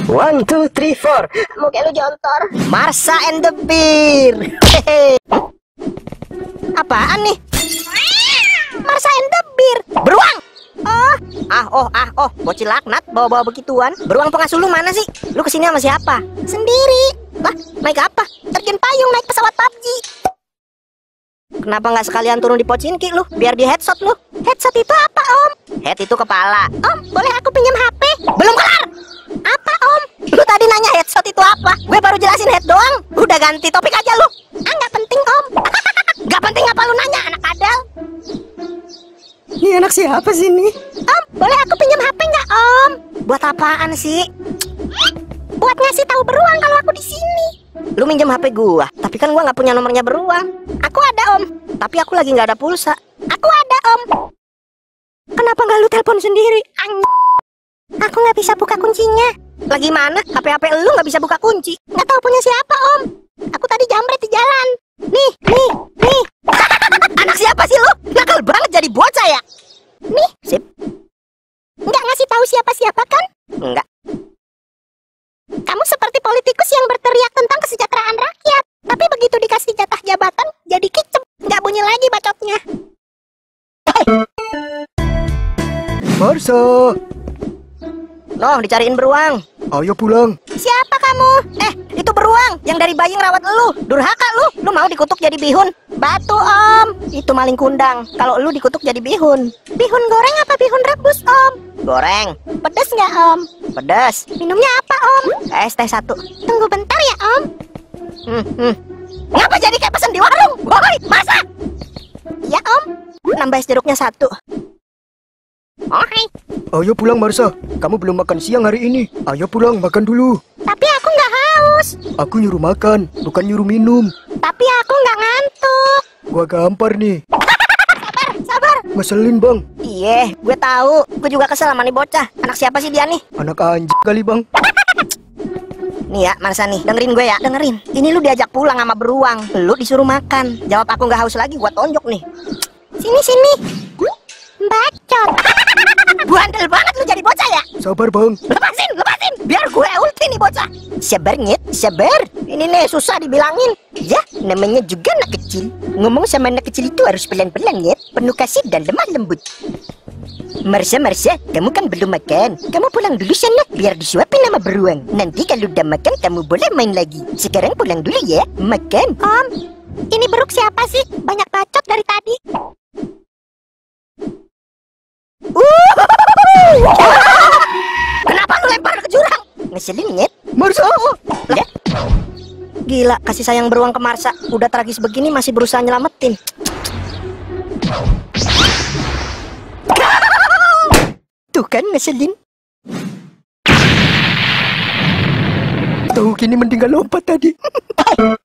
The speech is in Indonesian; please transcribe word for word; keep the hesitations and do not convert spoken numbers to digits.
One, two, three, four. Muka lu jontor. Marsha and the Bear. Hehe. Apaan nih? Marsha and the Bear. Beruang. Oh, Ah, oh, ah, oh, bocil laknat bawa-bawa begituan. Beruang pengasuh lu mana sih? Lu kesini sama siapa? sendiri. Lah, naik apa? Terjun payung naik pesawat P U B G. Kenapa nggak sekalian turun di Pochinki lu? Biar di headshot lu. Headset itu apa, Om? Head itu kepala. Om, boleh aku pinjam H P? Belum kelar. Apa, Om? Lu tadi nanya headshot itu apa? Gue baru jelasin head doang. Udah ganti topik aja lu. Ah, nggak penting, Om. Gak penting apa lu nanya, anak kadal? Ini anak siapa sih ini? Om, boleh aku pinjam H P nggak, Om? Buat apaan sih? Buat ngasih tahu beruang kalau aku di sini. Lu minjem H P gua, tapi kan gua nggak punya nomornya beruang. Aku ada, Om. Tapi aku lagi nggak ada pulsa. Aku ada, Om. Kenapa nggak lu telepon sendiri? Any- Aku nggak bisa buka kuncinya. Lagi mana? H P H P lu nggak bisa buka kunci. Nggak tahu punya siapa, Om. Aku tadi jambret di jalan. Nih, nih, nih. Anak siapa sih lu? Nakal banget jadi bocah ya? Nih, Sip. nggak ngasih tahu siapa-siapa kan? Enggak. Kamu seperti politikus yang berteriak tentang kesejahteraan rakyat. Tapi begitu dikasih jatah jabatan, jadi kicep. Nggak bunyi lagi bacotnya. Marsha, Noh, dicariin beruang. ayo pulang. Siapa kamu? Eh, itu beruang yang dari bayi ngerawat lu. Durhaka lu. Lu mau dikutuk jadi bihun? Batu, Om. Itu maling kundang. Kalau lu dikutuk jadi bihun. Bihun goreng apa bihun rebus, Om? Goreng. Pedes nggak, Om? Pedas. Minumnya apa, Om? Es teh satu. Tunggu bentar ya, Om. Hmm, hmm. Ngapa jadi kayak pesen di warung? Woi, masa? Ya, Om. Nambah es jeruknya satu. Oke. Ayo pulang Marsha, kamu belum makan siang hari ini. Ayo pulang, makan dulu. Tapi aku nggak haus. Aku nyuruh makan, bukan nyuruh minum. Tapi aku nggak ngantuk. Gua gampar nih. Sabar, sabar. Ngeselin bang, Iya, gue tahu. Gue juga kesel sama nih bocah. Anak siapa sih dia nih? anak anjing kali bang. Nih ya, Marsha nih, dengerin gue ya, dengerin. Ini lu diajak pulang sama beruang, lu disuruh makan. Jawab aku nggak haus lagi, gua tonjok nih. Sini, sini. Bacot. Bandel banget lu jadi bocah ya. Sabar bang. Lepasin, lepasin, biar gue ulti nih bocah. Sabar nyet, sabar. Ini nih susah dibilangin. Ya, namanya juga anak kecil. Ngomong sama anak kecil itu harus pelan-pelan ya, penuh kasih dan lemah lembut. Marsha, Marsha, kamu kan belum makan. Kamu pulang dulu sana, biar disuapin sama beruang. Nanti kalau udah makan, kamu boleh main lagi. Sekarang pulang dulu ya, makan. Om, ini beruk siapa sih? Banyak bacot dari tadi. Kenapa lu lempar ke jurang? Ngeselin nyet. Marsha, Lah, gila, kasih sayang beruang ke Marsha. Udah tragis begini masih berusaha nyelamatin. Tuh kan ngeselin. tahu gini mending gak lompat tadi.